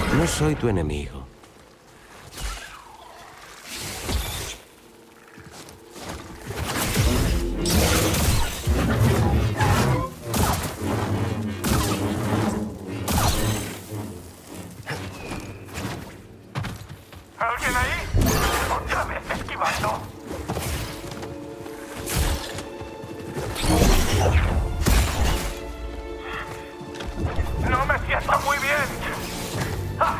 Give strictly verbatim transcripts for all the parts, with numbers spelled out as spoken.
No soy tu enemigo. ¿Alguien ahí? ¿Otra vez esquivando? No me siento muy bien. ¡Ah!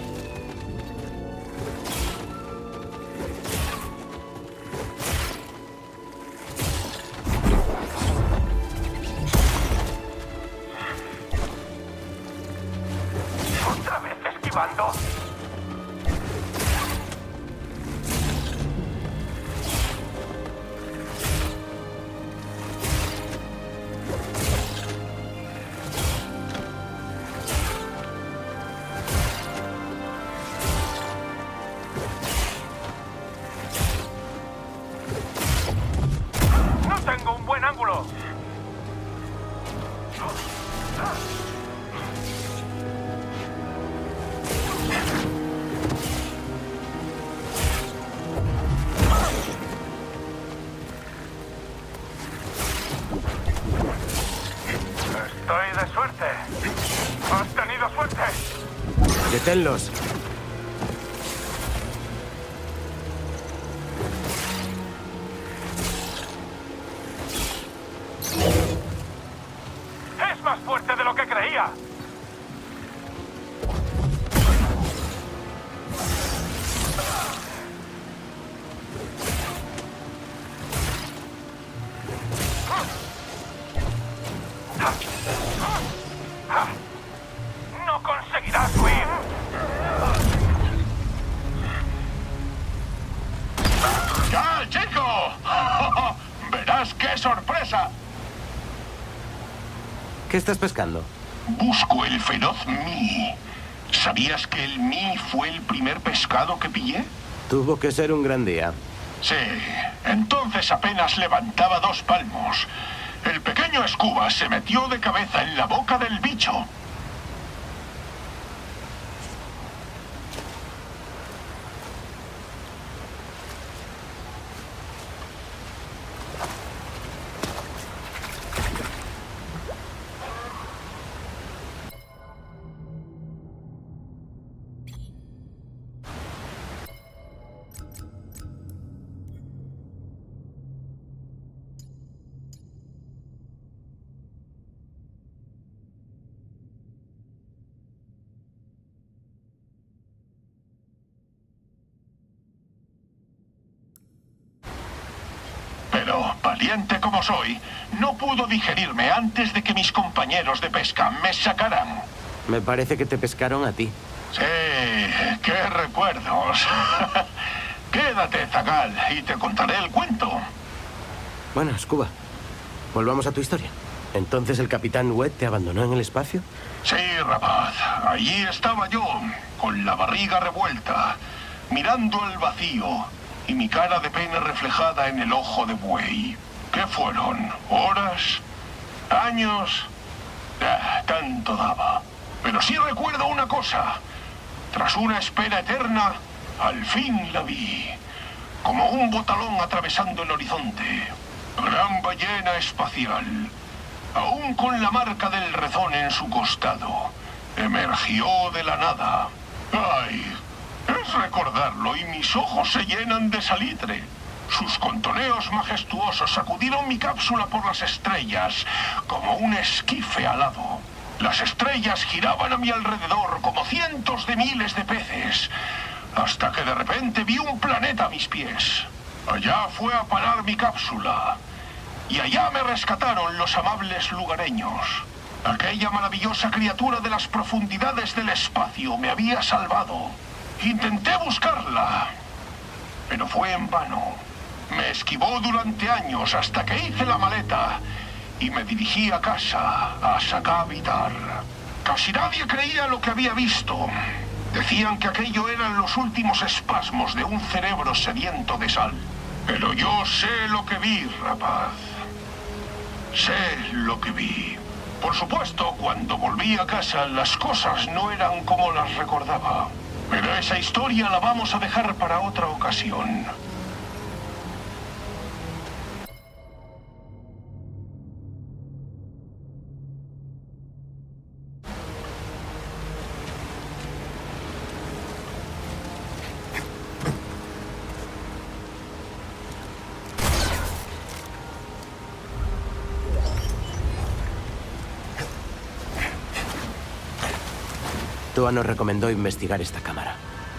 ¿Otra vez esquivando? Tengo un buen ángulo. Estoy de suerte. ¿Has tenido suerte? Deténlos. ¡Es más fuerte de lo que creía! ¡No conseguirás huir! ¡Ya, chico! ¡Verás qué sorpresa! ¿Qué estás pescando? Busco el feroz Mi. ¿Sabías que el Mi fue el primer pescado que pillé? Tuvo que ser un gran día. Sí, entonces apenas levantaba dos palmos. El pequeño Scuba se metió de cabeza en la boca del bicho. Pero, valiente como soy, no pudo digerirme antes de que mis compañeros de pesca me sacaran. Me parece que te pescaron a ti. Sí, qué recuerdos. Quédate, Zagal, y te contaré el cuento. Bueno, Scuba, volvamos a tu historia. ¿Entonces el capitán Webb te abandonó en el espacio? Sí, rapaz. Allí estaba yo, con la barriga revuelta, mirando al vacío y mi cara de pena reflejada en el ojo de buey. ¿Qué fueron? ¿Horas? ¿Años? Ah, tanto daba. Pero sí recuerdo una cosa. Tras una espera eterna, al fin la vi. Como un botalón atravesando el horizonte. Gran ballena espacial. Aún con la marca del rezón en su costado. Emergió de la nada. ¡Ay! Es recordarlo y mis ojos se llenan de salitre. Sus contoneos majestuosos sacudieron mi cápsula por las estrellas como un esquife alado. Las estrellas giraban a mi alrededor como cientos de miles de peces, hasta que de repente vi un planeta a mis pies. Allá fue a parar mi cápsula, y allá me rescataron los amables lugareños. Aquella maravillosa criatura de las profundidades del espacio me había salvado. Intenté buscarla, pero fue en vano. Me esquivó durante años hasta que hice la maleta y me dirigí a casa, a Sakavitar. Casi nadie creía lo que había visto. Decían que aquello eran los últimos espasmos de un cerebro sediento de sal. Pero yo sé lo que vi, rapaz. Sé lo que vi. Por supuesto, cuando volví a casa, las cosas no eran como las recordaba. Pero esa historia la vamos a dejar para otra ocasión. Toa nos recomendó investigar esta cámara.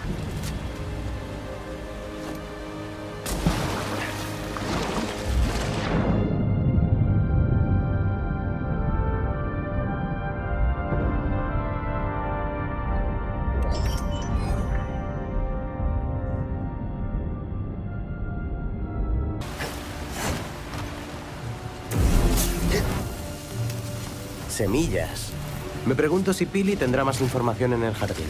Semillas. Me pregunto si Pili tendrá más información en el jardín.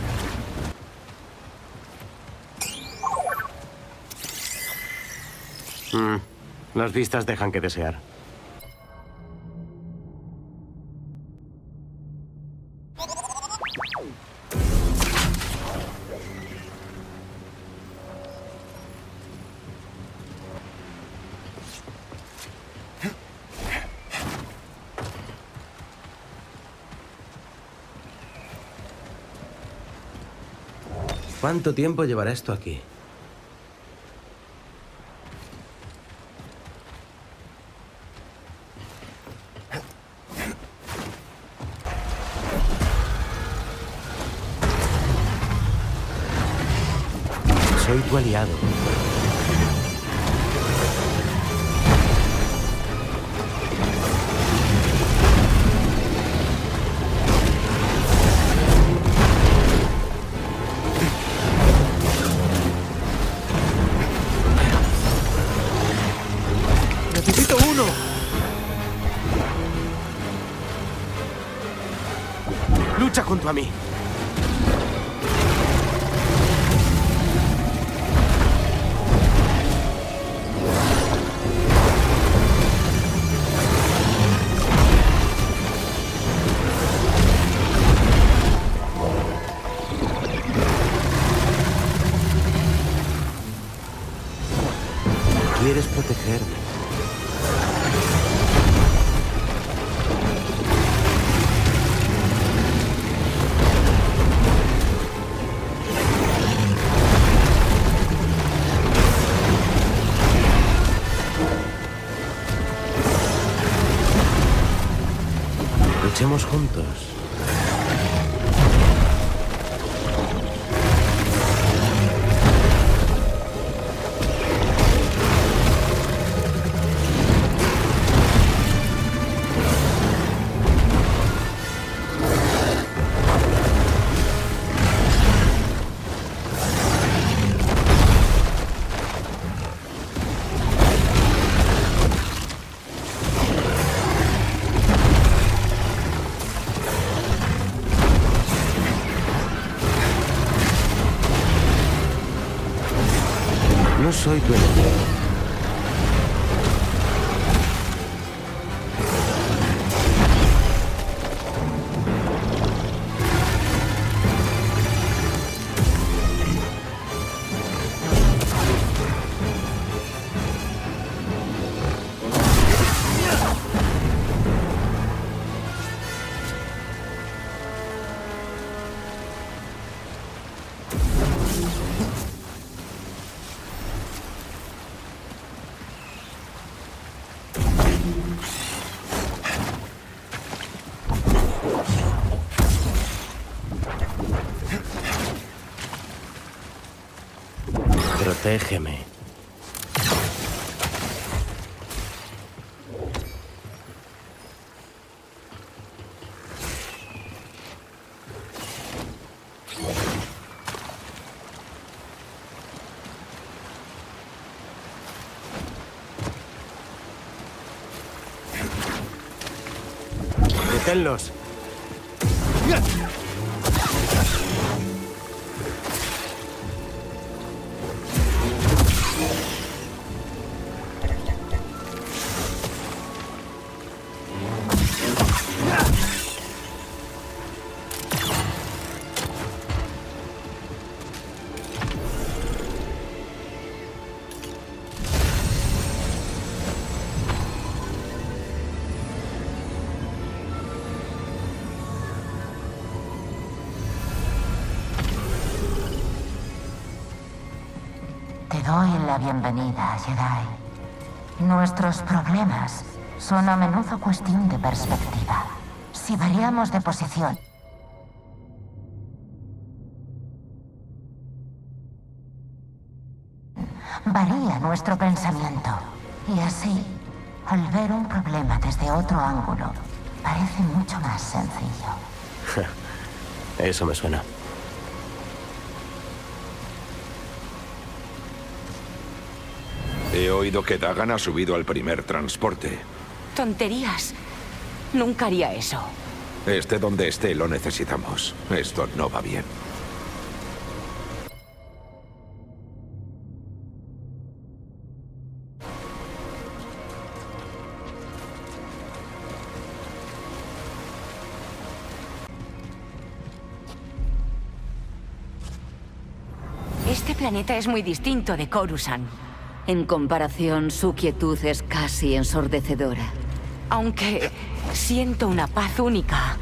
Mm, las vistas dejan que desear. ¿Cuánto tiempo llevará esto aquí? Soy tu aliado. ¡Necesito uno! Lucha junto a mí. Quieres protegerme. Luchemos juntos. No soy tu enemigo. Protégeme. ¡Deténlos! doy la bienvenida, Jedi. Nuestros problemas son a menudo cuestión de perspectiva. Si variamos de posición... varía nuestro pensamiento. Y así, al ver un problema desde otro ángulo, parece mucho más sencillo. Eso me suena. He oído que Dagan ha subido al primer transporte. Tonterías. Nunca haría eso. Esté donde esté, lo necesitamos. Esto no va bien. Este planeta es muy distinto de Coruscant. En comparación, su quietud es casi ensordecedora. Aunque siento una paz única.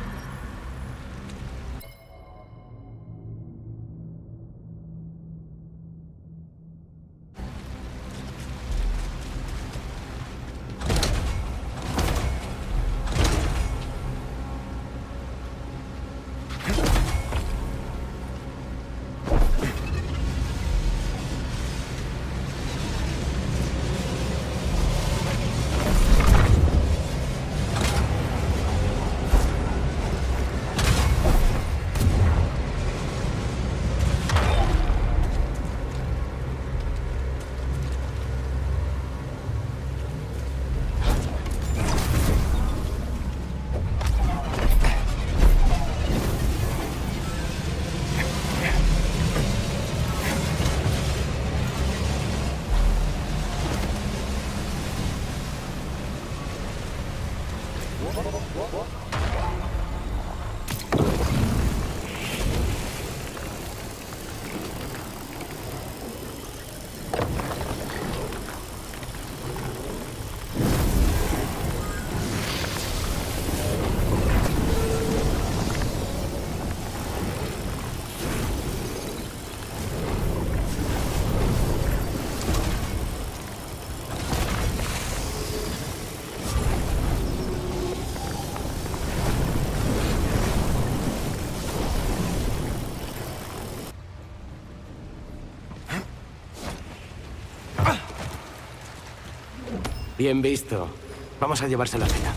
Bien visto. Vamos a llevarse la cena.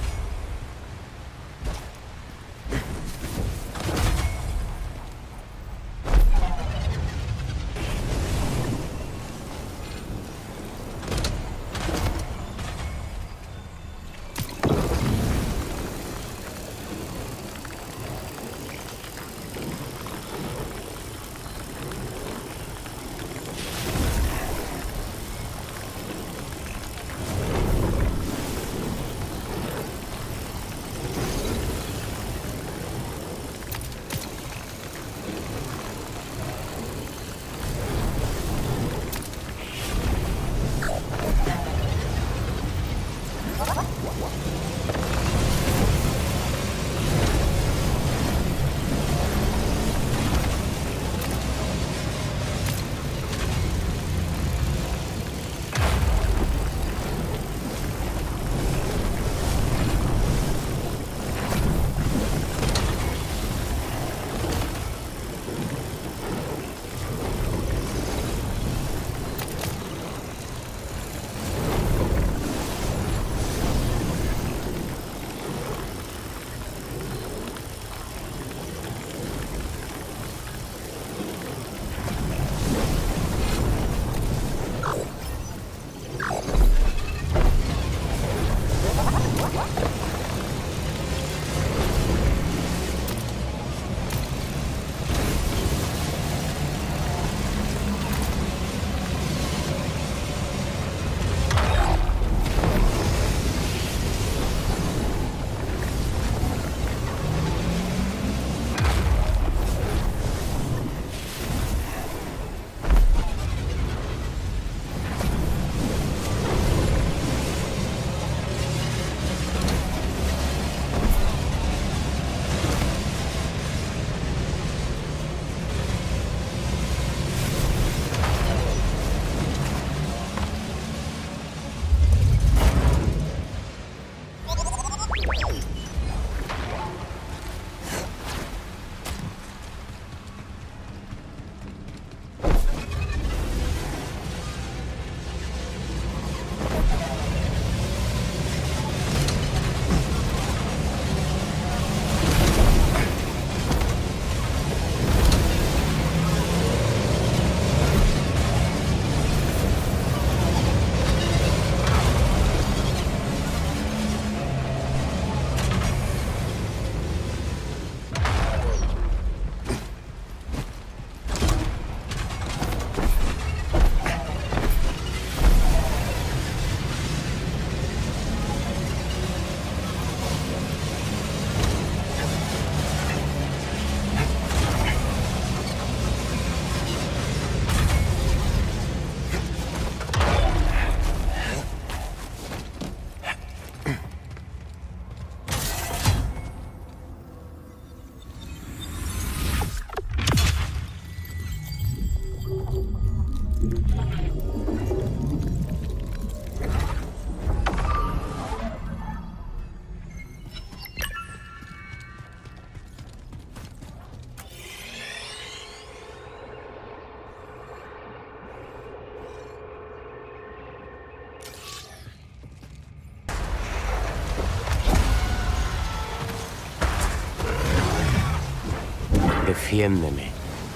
Defiéndeme.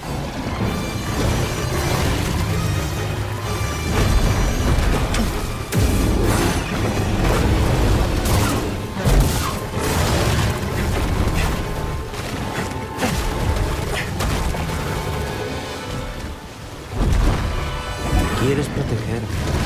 ¿Quieres protegerme?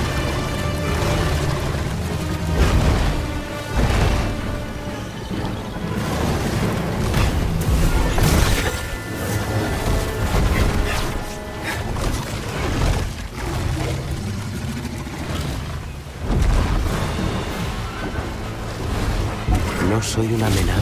No soy una amenaza.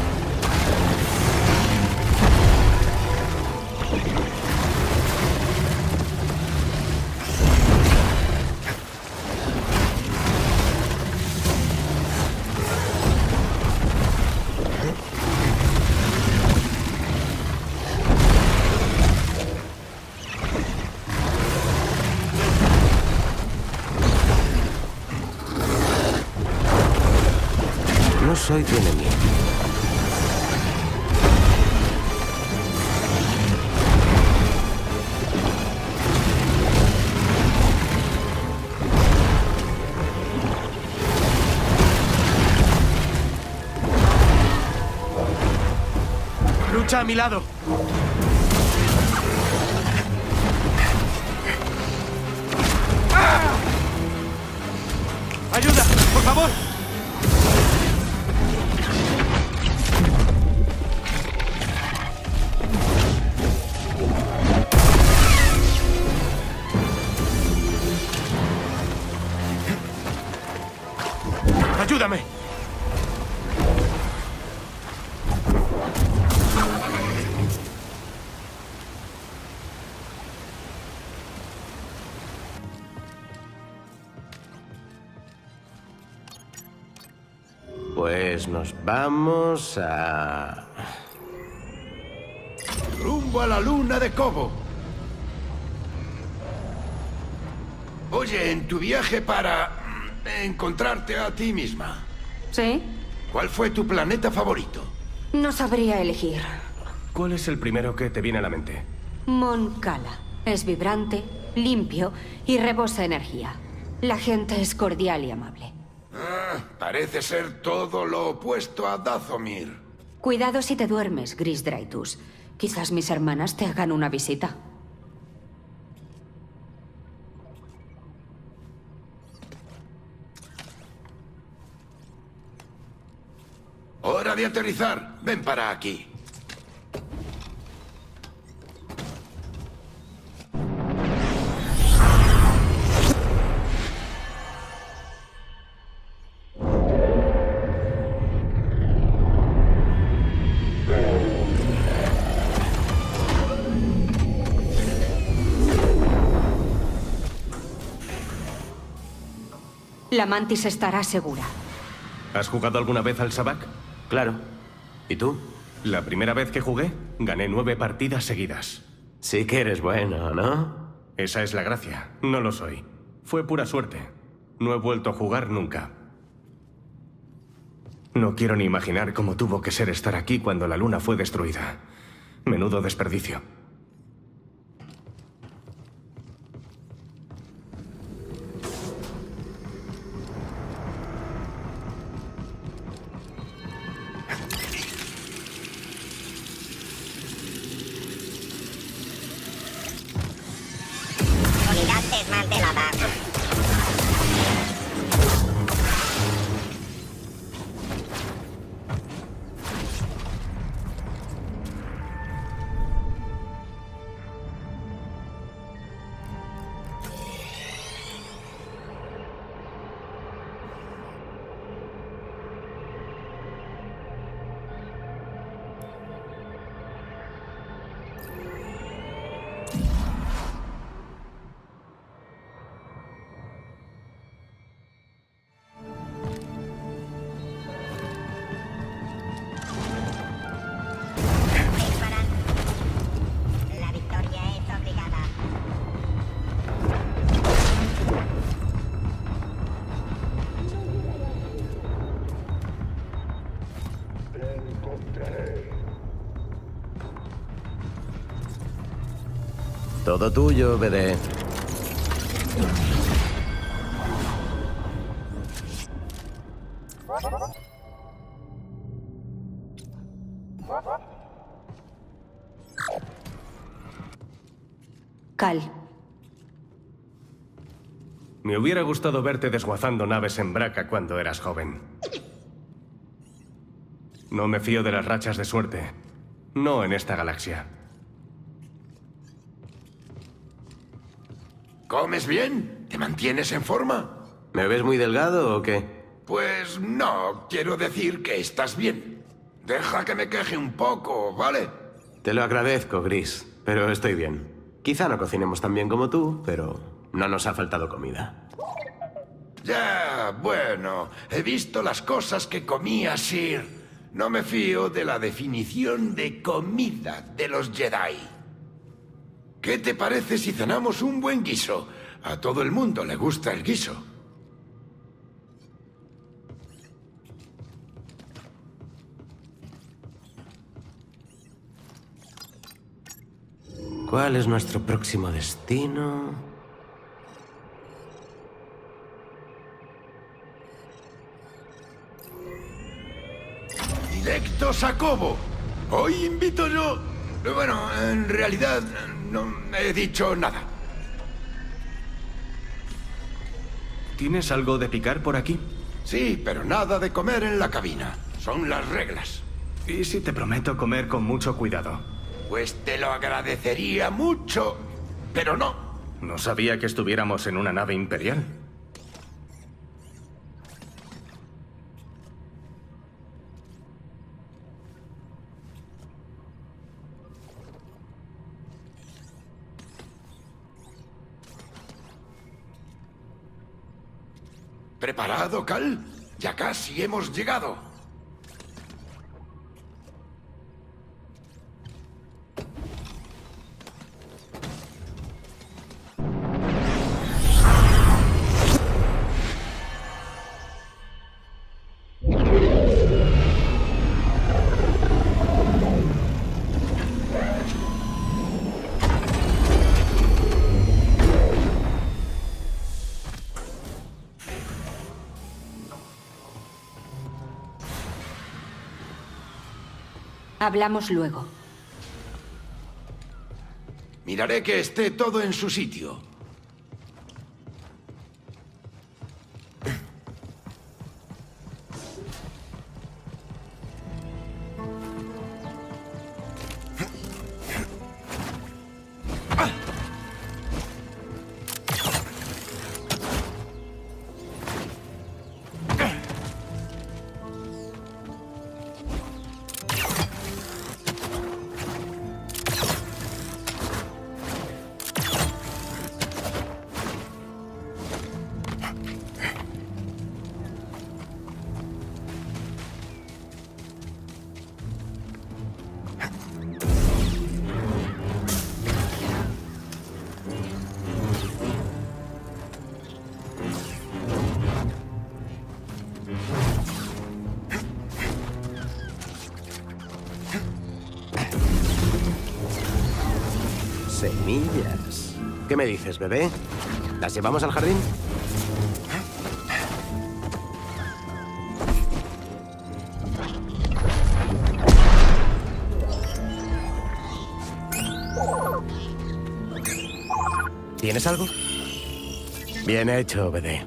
No soy tu enemigo. Lucha a mi lado. ¡Ah! ¡Ayuda! ¡Por favor! ¡Ayúdame! Pues nos vamos a... Rumbo a la luna de Cobo. Oye, en tu viaje para encontrarte a ti misma, ¿Sí? ¿cuál fue tu planeta favorito? No sabría elegir. ¿Cuál es el primero que te viene a la mente? Mon Cala. Es vibrante, limpio y rebosa energía. La gente es cordial y amable. Ah, parece ser todo lo opuesto a Dathomir. Cuidado si te duermes, Gris Draitus. Quizás mis hermanas te hagan una visita. Hora de aterrizar. Ven para aquí. La Mantis estará segura. ¿Has jugado alguna vez al Sabak? Claro. ¿Y tú? La primera vez que jugué, gané nueve partidas seguidas. Sí que eres bueno, ¿no? Esa es la gracia. No lo soy. Fue pura suerte. No he vuelto a jugar nunca. No quiero ni imaginar cómo tuvo que ser estar aquí cuando la luna fue destruida. Menudo desperdicio. Unidad desmantelada. Todo tuyo, B D. Cal. Me hubiera gustado verte desguazando naves en Braca cuando eras joven. No me fío de las rachas de suerte. No en esta galaxia. ¿Comes bien? ¿Te mantienes en forma? ¿Me ves muy delgado o qué? Pues no, quiero decir que estás bien. Deja que me queje un poco, ¿vale? Te lo agradezco, Gris, pero estoy bien. Quizá no cocinemos tan bien como tú, pero no nos ha faltado comida. Ya, bueno, he visto las cosas que comía Sir. No me fío de la definición de comida de los Jedi. ¿Qué te parece si cenamos un buen guiso? A todo el mundo le gusta el guiso. ¿Cuál es nuestro próximo destino? ¡Directos a Cobo! Hoy invito yo... Bueno, en realidad no he dicho nada. ¿Tienes algo de picar por aquí? Sí, pero nada de comer en la cabina. Son las reglas. ¿Y si te prometo comer con mucho cuidado? Pues te lo agradecería mucho, pero no. No sabía que estuviéramos en una nave imperial. ¿Preparado, Cal? Ya casi hemos llegado. Hablamos luego. Miraré que esté todo en su sitio. Semillas. ¿Qué me dices, bebé? ¿Las llevamos al jardín? ¿Tienes algo? Bien hecho, bebé.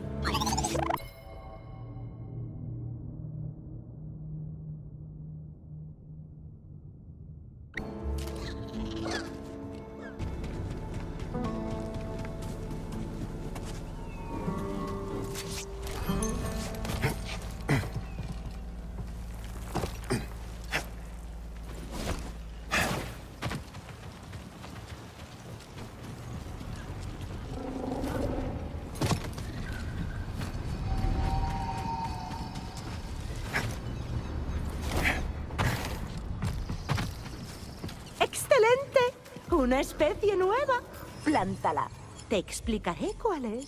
¡Excelente! Una especie nueva. Plántala. Te explicaré cuál es.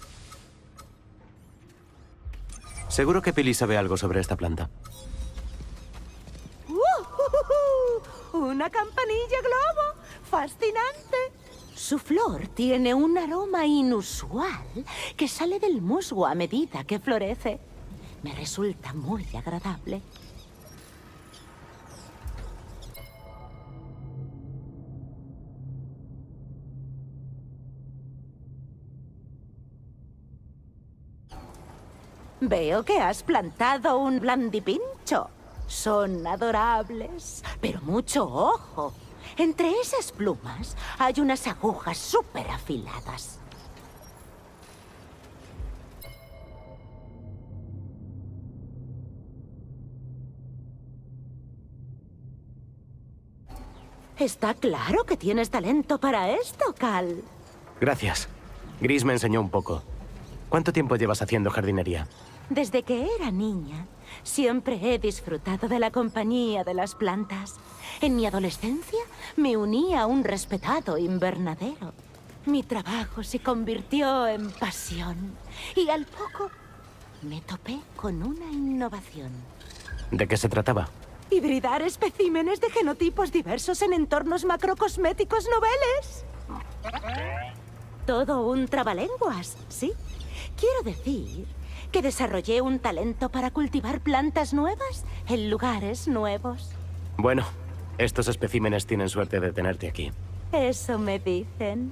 Seguro que Pili sabe algo sobre esta planta. una campanilla globo. ¡Fascinante! Su flor tiene un aroma inusual que sale del musgo a medida que florece. Me resulta muy agradable. Veo que has plantado un blandipincho. Son adorables, pero mucho ojo. Entre esas plumas hay unas agujas súper afiladas. Está claro que tienes talento para esto, Cal. Gracias. Gris me enseñó un poco. ¿Cuánto tiempo llevas haciendo jardinería? Desde que era niña, siempre he disfrutado de la compañía de las plantas. En mi adolescencia, me uní a un respetado invernadero. Mi trabajo se convirtió en pasión. Y al poco, me topé con una innovación. ¿De qué se trataba? Hibridar especímenes de genotipos diversos en entornos macrocosméticos noveles. Todo un trabalenguas, ¿sí? Quiero decir que desarrollé un talento para cultivar plantas nuevas en lugares nuevos. Bueno, estos especímenes tienen suerte de tenerte aquí. Eso me dicen.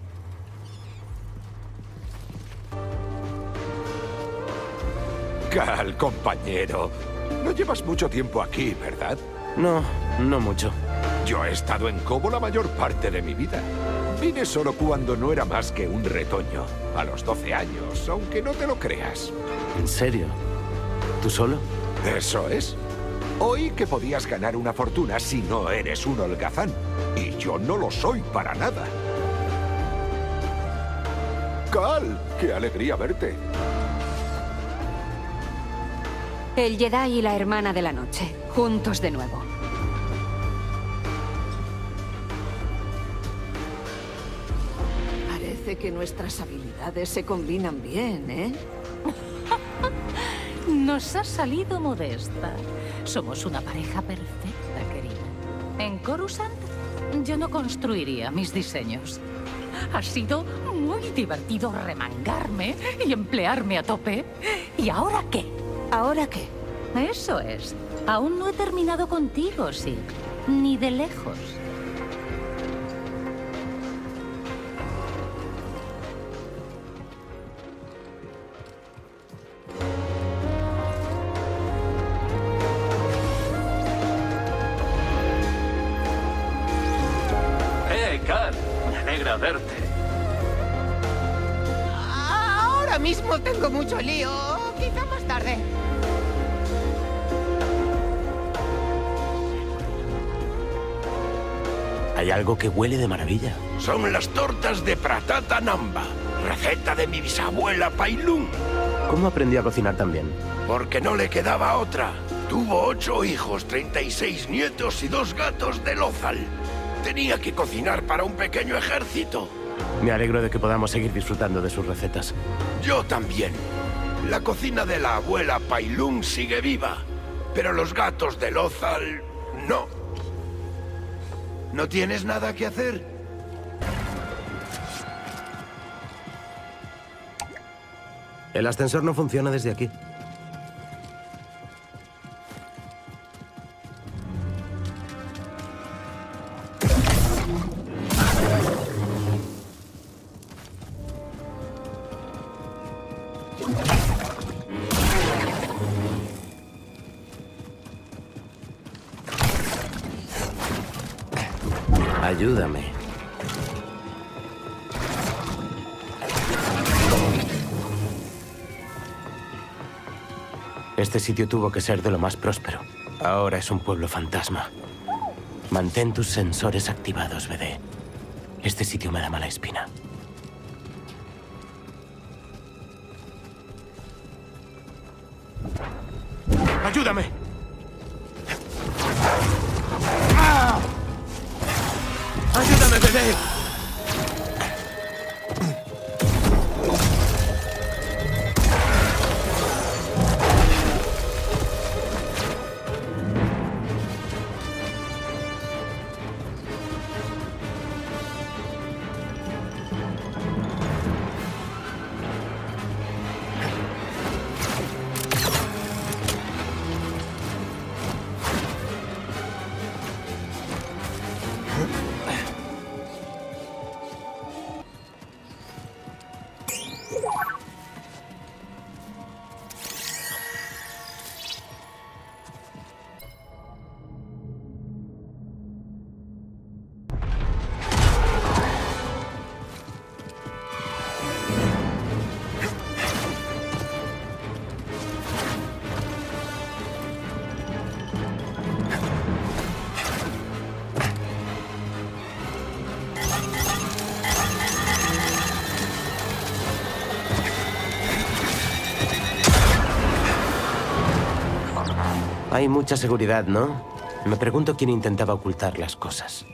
Cal, compañero. No llevas mucho tiempo aquí, ¿verdad? No, no mucho. Yo he estado en Cobo la mayor parte de mi vida. Vine solo cuando no era más que un retoño, a los doce años, aunque no te lo creas. ¿En serio? ¿Tú solo? Eso es. Oí que podías ganar una fortuna si no eres un holgazán. Y yo no lo soy para nada. Cal, qué alegría verte. El Jedi y la hermana de la noche, juntos de nuevo. Parece que nuestras habilidades se combinan bien, ¿eh? Nos ha salido modesta. Somos una pareja perfecta, querida. En Coruscant, yo no construiría mis diseños. Ha sido muy divertido remangarme y emplearme a tope. ¿Y ahora qué? ¿Ahora qué? Eso es. Aún no he terminado contigo, sí. Ni de lejos. ¡Eh, Cal! Me alegra verte. Ahora mismo tengo mucho lío. Quizá más tarde. Hay algo que huele de maravilla. Son las tortas de Pratata Namba, receta de mi bisabuela Pailún. ¿Cómo aprendió a cocinar tan bien? Porque no le quedaba otra. Tuvo ocho hijos, treinta y seis nietos y dos gatos de Lothal. Tenía que cocinar para un pequeño ejército. Me alegro de que podamos seguir disfrutando de sus recetas. Yo también. La cocina de la abuela Pailún sigue viva, pero los gatos de Lothal no. ¿No tienes nada que hacer? El ascensor no funciona desde aquí. Ayúdame. Este sitio tuvo que ser de lo más próspero. Ahora es un pueblo fantasma. Mantén tus sensores activados, B D. Este sitio me da mala espina. ¡Ayúdame! ¡Ah! ¡Ayúdame, B D! Hay mucha seguridad, ¿no? Me pregunto quién intentaba ocultar las cosas.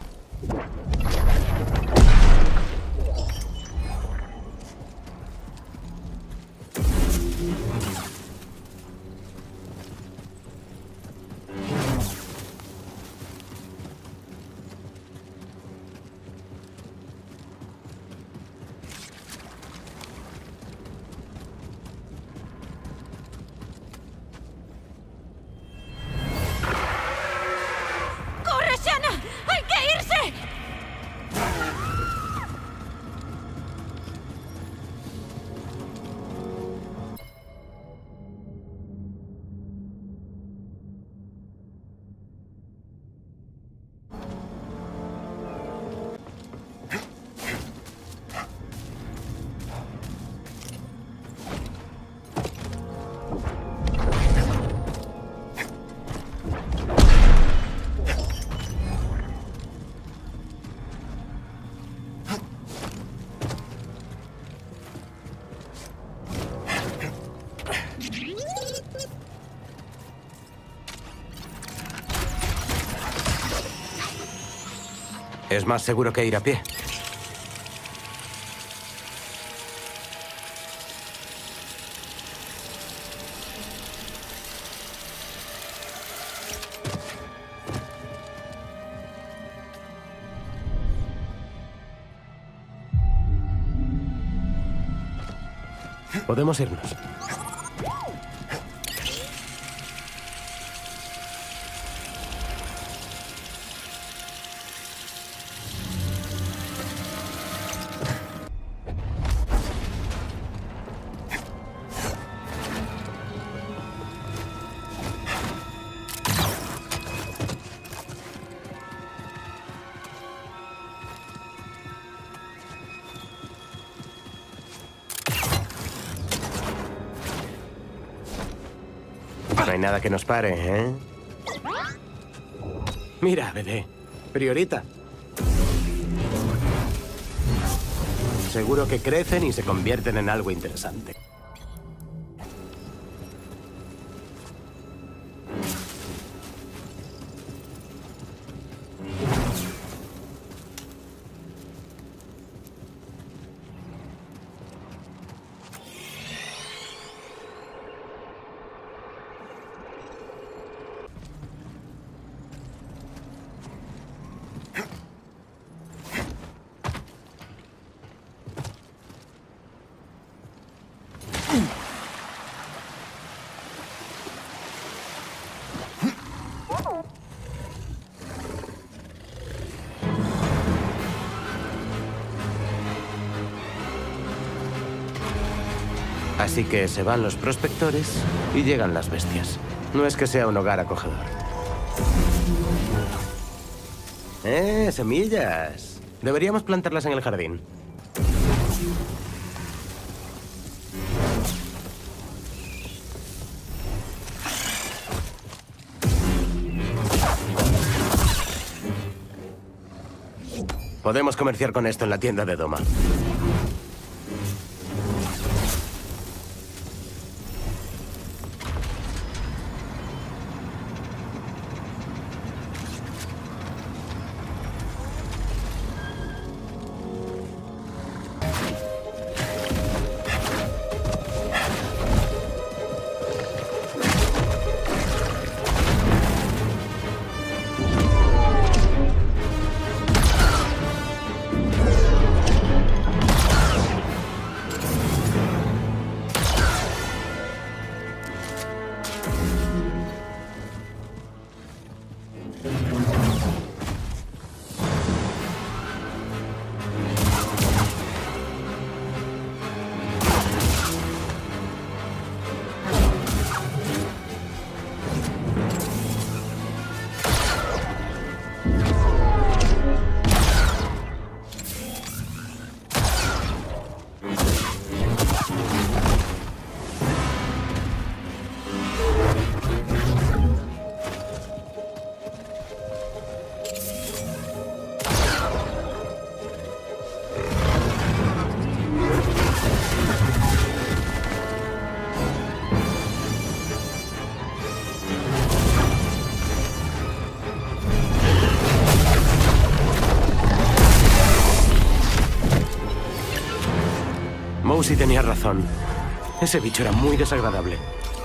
Es más seguro que ir a pie. Podemos irnos. No hay nada que nos pare, ¿eh? Mira, bebé. Priorita. Seguro que crecen y se convierten en algo interesante. Así que se van los prospectores y llegan las bestias. No es que sea un hogar acogedor. ¡Eh, semillas! Deberíamos plantarlas en el jardín. Podemos comerciar con esto en la tienda de Doma. Casi tenía razón. Ese bicho era muy desagradable.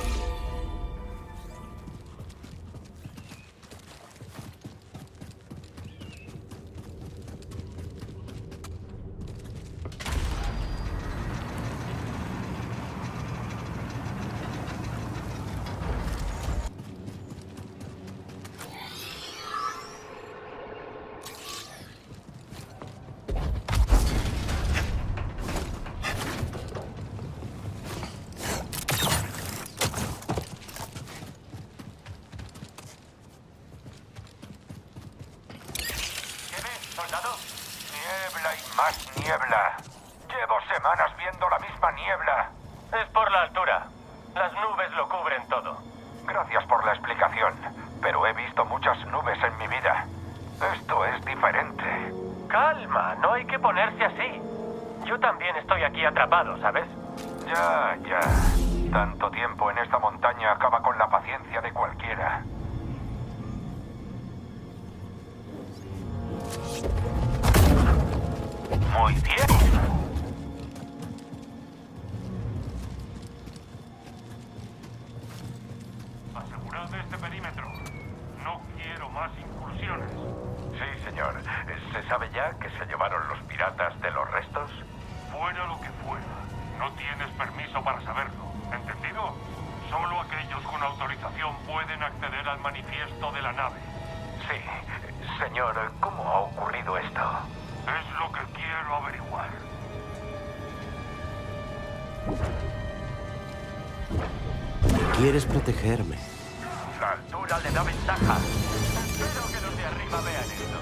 Quieres protegerme. La altura le da ventaja. Espero que los de arriba vean esto.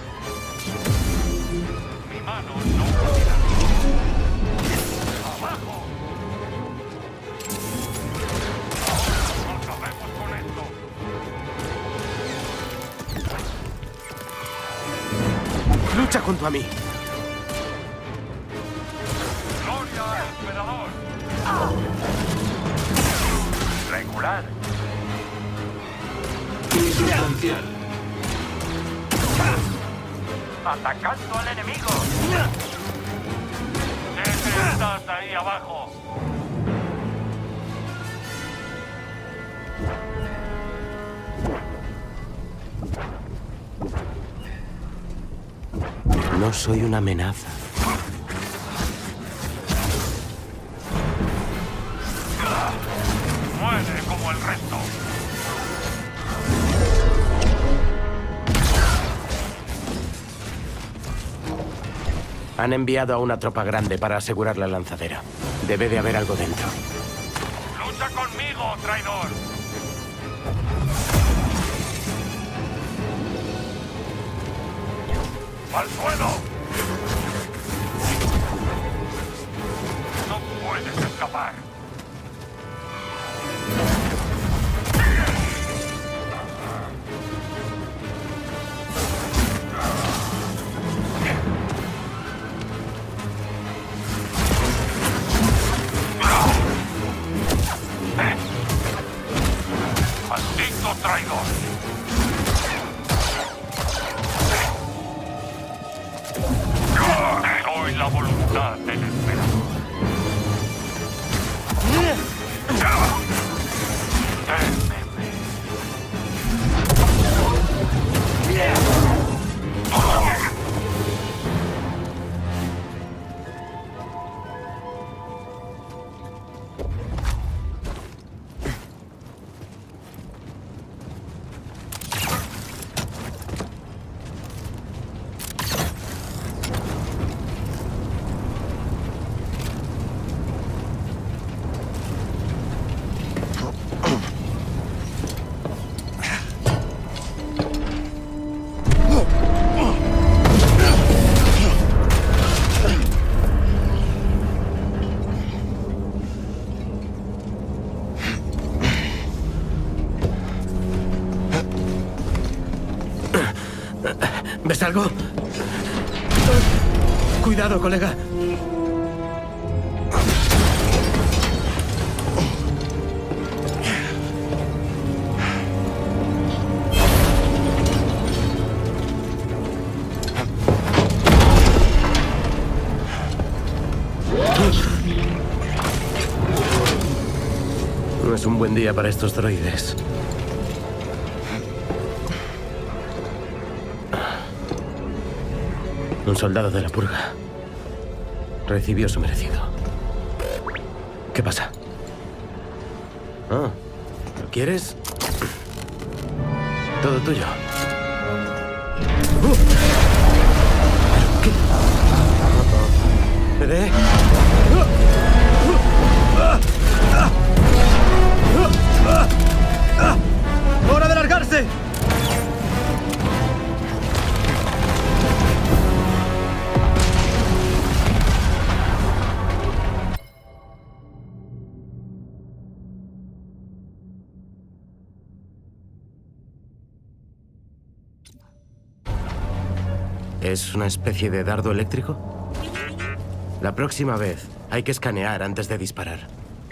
Mi mano no morirá. ¡Abajo! ¡Acabemos con esto! Lucha junto a mí. ¡Gloria al emperador! Regular. Insustancial. Atacando al enemigo. ¿Qué estás ahí abajo? No soy una amenaza. Muere como el resto. Han enviado a una tropa grande para asegurar la lanzadera. Debe de haber algo dentro. ¡Lucha conmigo, traidor! ¡Al suelo! No puedes escapar. ¡Maldito traidor! Soy la voluntad del emperador. ¿Ves algo? Cuidado, colega. buen día para estos droides. Un soldado de la purga. Recibió su merecido. ¿Qué pasa? Ah, ¿lo quieres? Todo tuyo. Uh. ¿Qué? ¿Me de? ¡Hora de largarse! ¿Es una especie de dardo eléctrico? La próxima vez hay que escanear antes de disparar.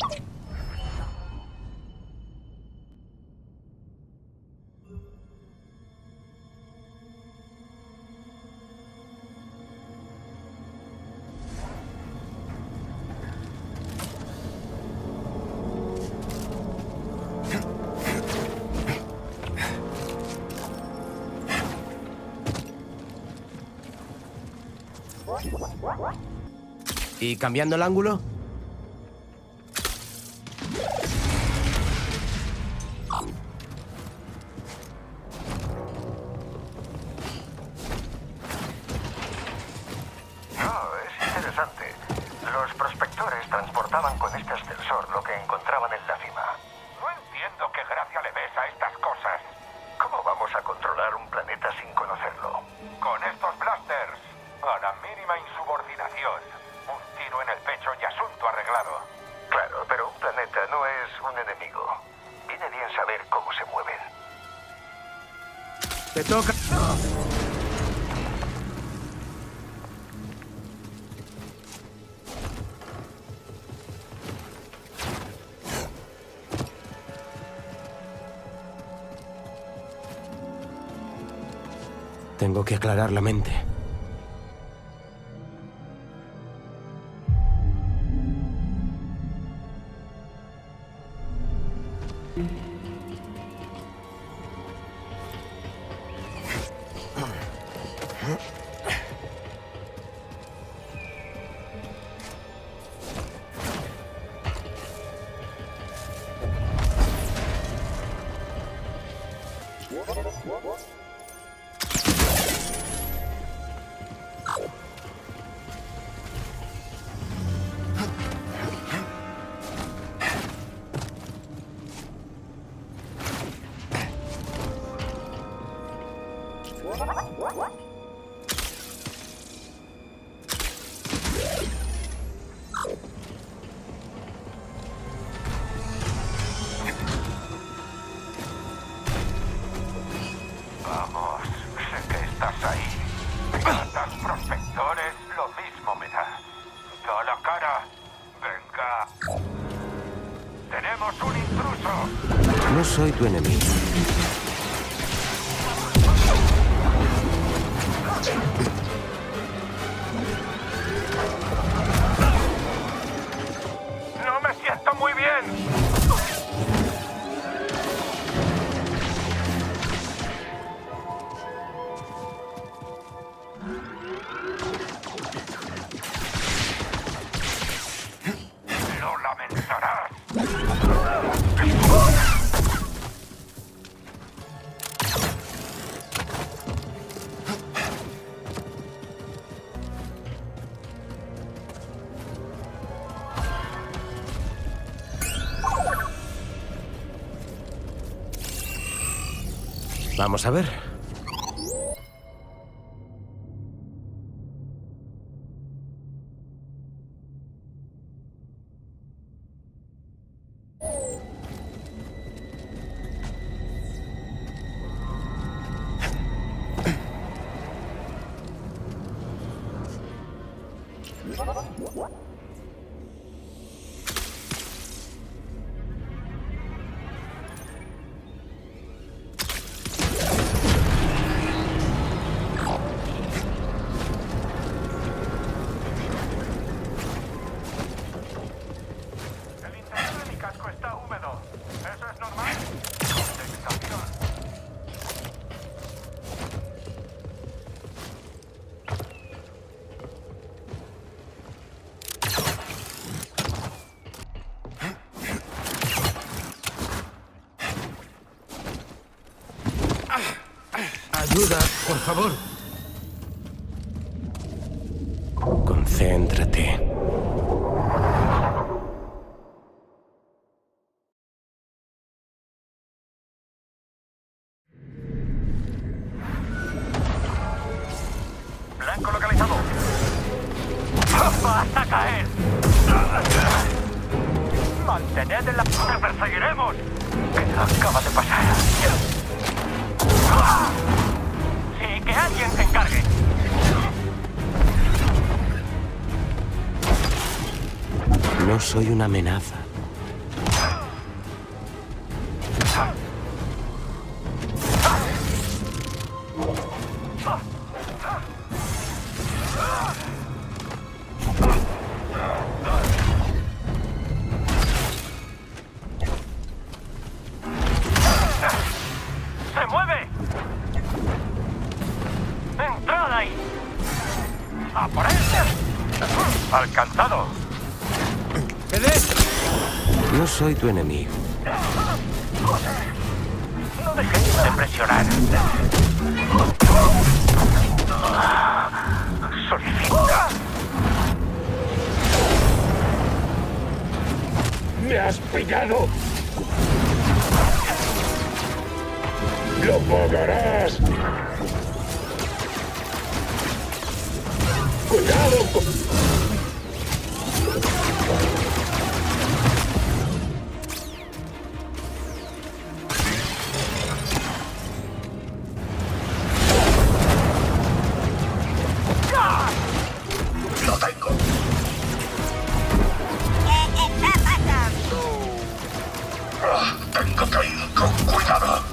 ¿Y cambiando el ángulo? No, es interesante. Los prospectores transportaban con este ascensor lo que encontraban en la cima. No entiendo qué gracia le ves a estas cosas. ¿Cómo vamos a controlar un planeta sin conocerlo? Con estos blasters, a la mínima insubordinación. Un tiro en el pecho y asunto arreglado. Claro, pero un planeta no es un enemigo. Viene bien saber cómo se mueven. ¡Te toca! Tengo que aclarar la mente. Vamos, sé que estás ahí. Matas prospectores, lo mismo me da. Da la cara. Venga. Tenemos un intruso. No soy tu enemigo. No me siento muy bien. Lo lamentarás. Vamos a ver. Ayuda, por favor. Concéntrate. Blanco localizado. ¡Vas a caer! ¡Mantened en la... ¡Te perseguiremos! ¿Qué acaba de pasar? ¡Sí, que alguien se encargue! No soy una amenaza. ¡Se mueve! ¡Entrad ahí! ¡A por él! ¡Alcanzado! No soy tu enemigo. No dejéis de presionar. Solicita. ¡Me has pillado! ¡Lo pagarás! ¡Cuidado con... ¡Lo tengo! Ah, tengo que ir con cuidado.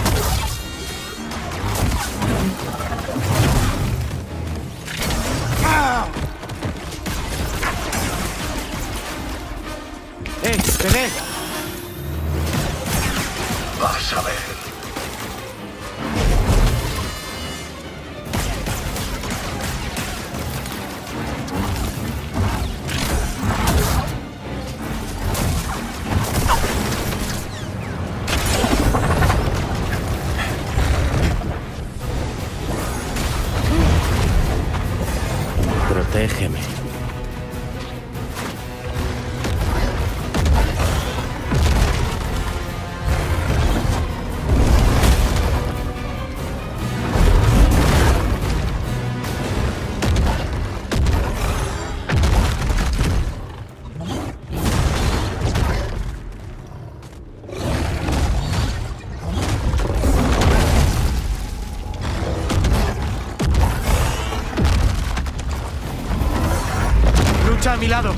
¡Eh, bebé! Vas a ver. Protégeme. A mi lado.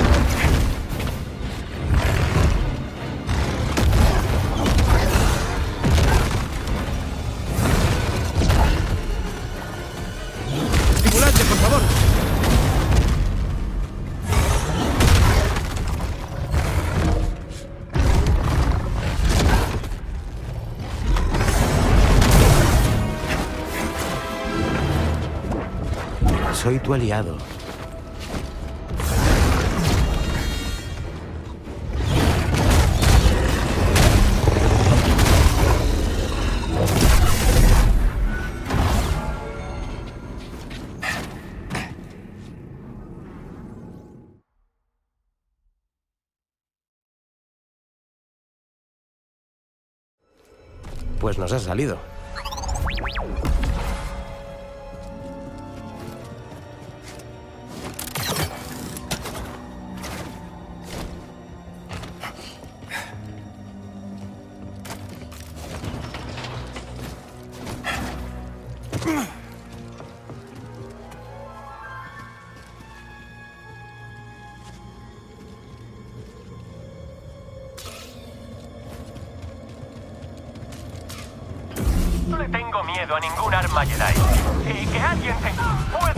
Tripulante, por favor. Soy tu aliado. Pues nos ha salido. No le tengo miedo a ningún arma Jedi. Y que alguien se... Pues...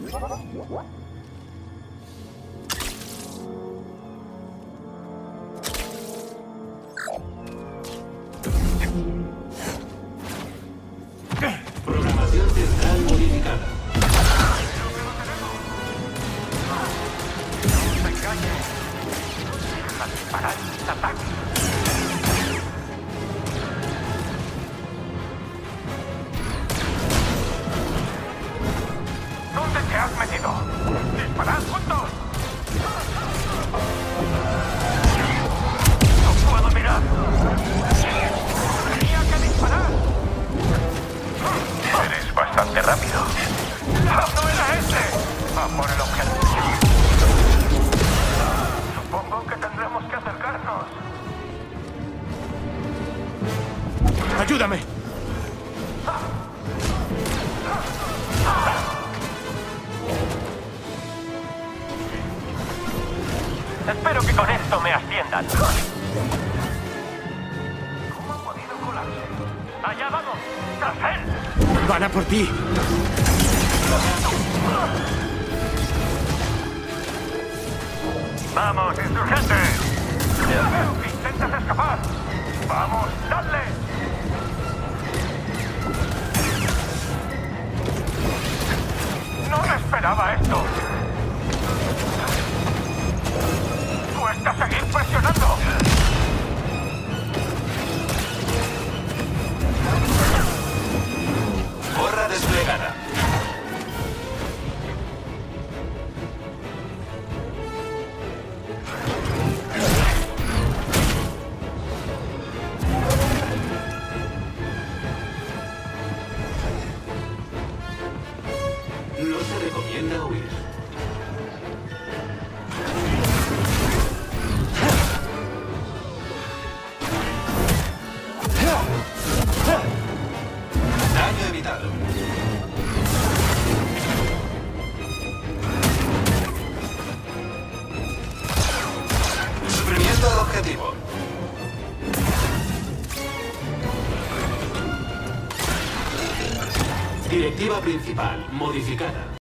Programación central modificada. No se engañe. Deja de disparar mis ataques. ¿Dónde te has metido? ¡Disparad juntos! ¡No puedo mirar! ¡Tenía que disparar! Eres bastante rápido. ¡No era ese! ¡A por el objetivo! Supongo que tendremos que acercarnos. ¡Ayúdame! Espero que con esto me asciendan. ¿Cómo ha podido colarse? ¡Allá vamos! ¡Tras él! ¡Van a por ti! ¡Vamos, insurgente! ¡Intentas escapar! ¡Vamos, dadle! ¡No me esperaba esto! ¡Cuesta seguir presionando! Gorra desplegada. No se recomienda huir. Daño evitado. Suprimiendo el objetivo. Directiva principal modificada.